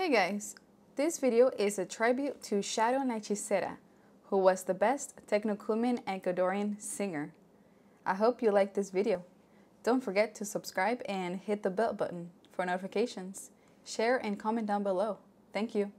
Hey guys, this video is a tribute to Sharon La Hechicera, who was the best Techno-Cumin and Ecuadorian singer. I hope you like this video. Don't forget to subscribe and hit the bell button for notifications. Share and comment down below. Thank you.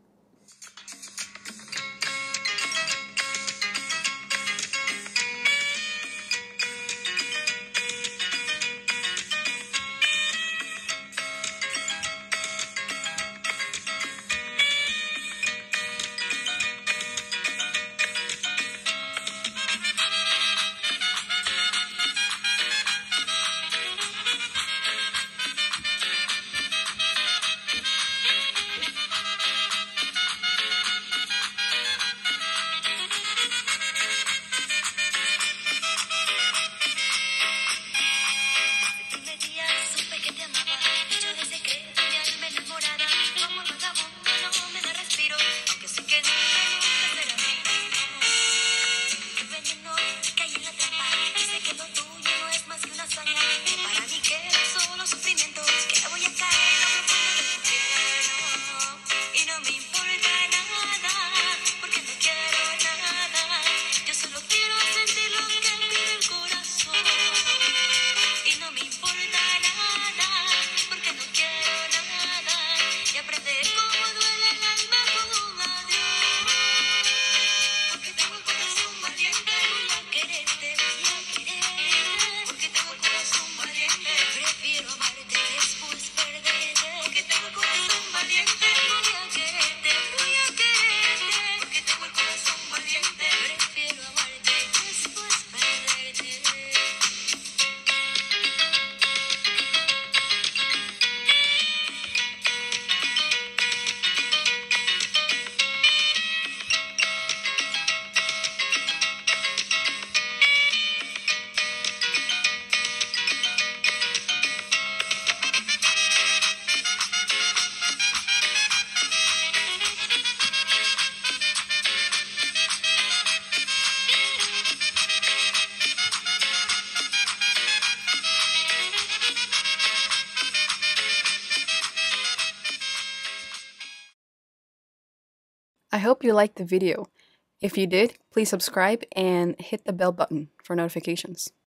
I hope you liked the video. If you did, please subscribe and hit the bell button for notifications.